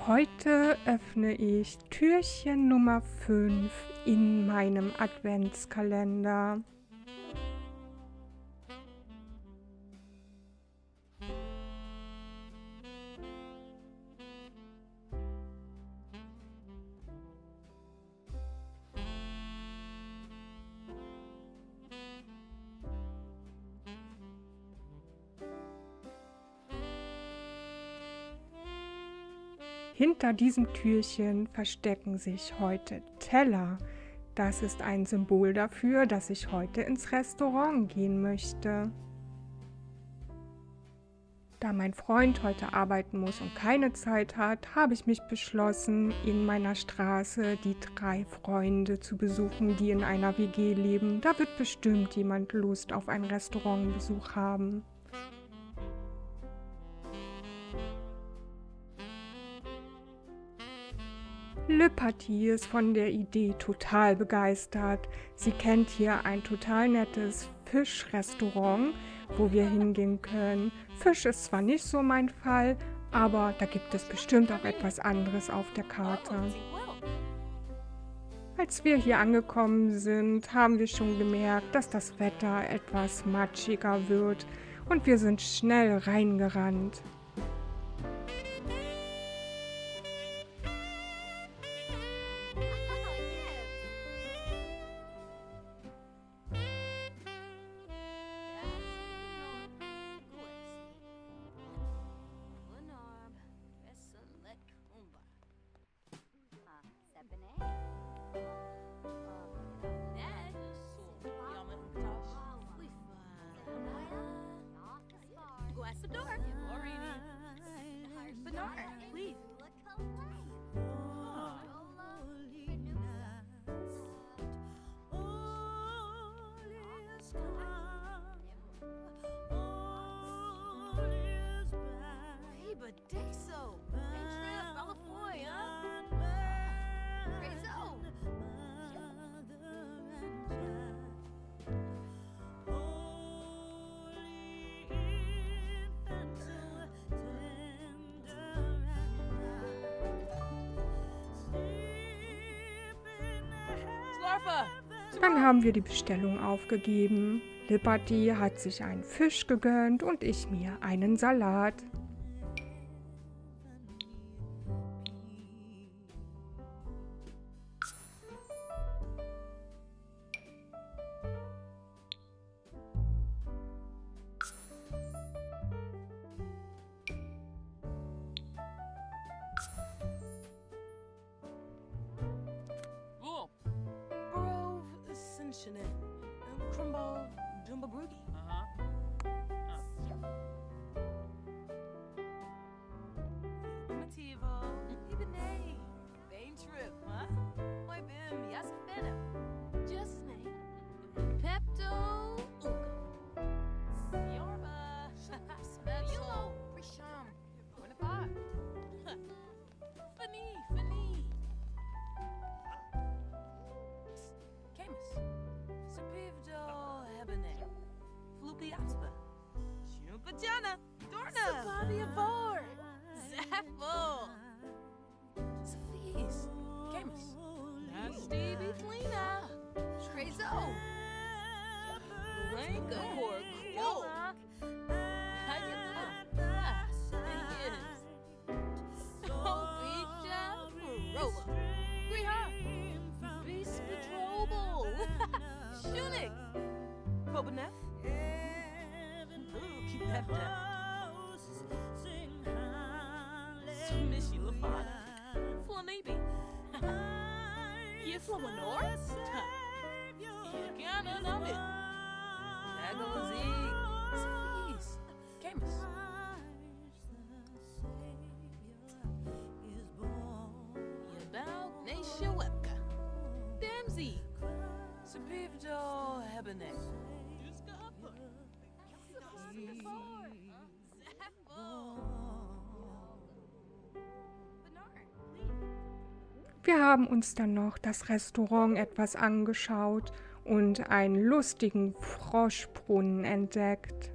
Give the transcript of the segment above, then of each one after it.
Heute öffne ich Türchen Nummer 5 in meinem Adventskalender. Hinter diesem Türchen verstecken sich heute Teller. Das ist ein Symbol dafür, dass ich heute ins Restaurant gehen möchte. Da mein Freund heute arbeiten muss und keine Zeit hat, habe ich mich beschlossen, in meiner Straße die 3 Freunde zu besuchen, die in einer WG leben. Da wird bestimmt jemand Lust auf einen Restaurantbesuch haben. Lipperty ist von der Idee total begeistert. Sie kennt hier ein total nettes Fischrestaurant, wo wir hingehen können. Fisch ist zwar nicht so mein Fall, aber da gibt es bestimmt auch etwas anderes auf der Karte. Als wir hier angekommen sind, haben wir schon gemerkt, dass das Wetter etwas matschiger wird und wir sind schnell reingerannt. Dann haben wir die Bestellung aufgegeben. Lipperty hat sich einen Fisch gegönnt und ich mir einen Salat. Crumble Jumbo Broogie. Motivo, Ibene, Bain Trip, huh? Oi Bim, Yasafena. Just name Pepto Uka. Yorba, Special, Risham, Winifred. Fani. Camus. Sapivdo Hebene, Flupi Aspa, Shupajana, Dorna, Sabavia Vor, Zaffo, Sophie's, Camus, Stevie Flina, Shrezo, Ranka or Cool, Obija Roba, Griha, Beast Patrol. Shunik! Bobanef? Ooh, keep that down. Sumishi Lafana. Flanibi. You Flamanor? You can't know it. Agolazig. Sophie's. Camus. Yabal Nasha Webka. Damsey. Sapivdo Hebene. Wir haben uns dann noch das Restaurant etwas angeschaut und einen lustigen Froschbrunnen entdeckt.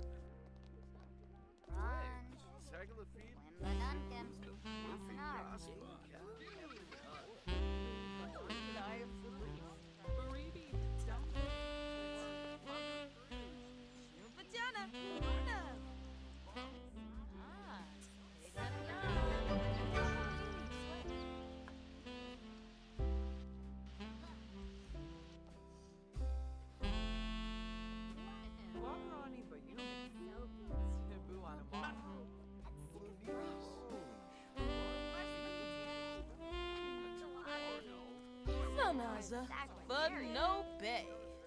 Now, Naza, but no bay.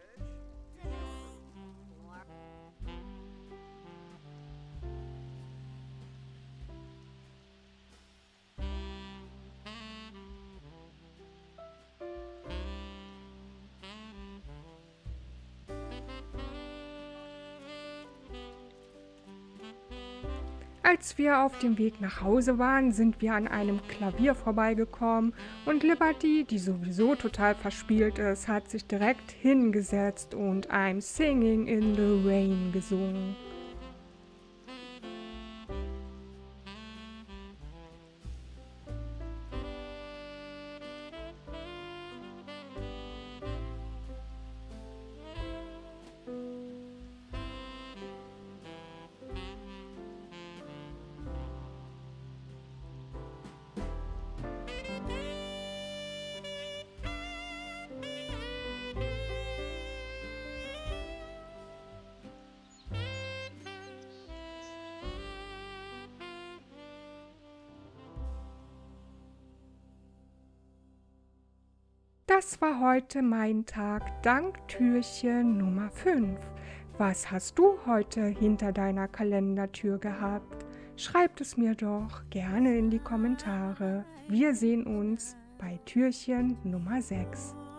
Als wir auf dem Weg nach Hause waren, sind wir an einem Klavier vorbeigekommen und Liberty, die sowieso total verspielt ist, hat sich direkt hingesetzt und I'm Singing in the Rain gesungen. Das war heute mein Tag dank Türchen Nummer 5. Was hast du heute hinter deiner Kalendertür gehabt? Schreibt es mir doch gerne in die Kommentare. Wir sehen uns bei Türchen Nummer 6.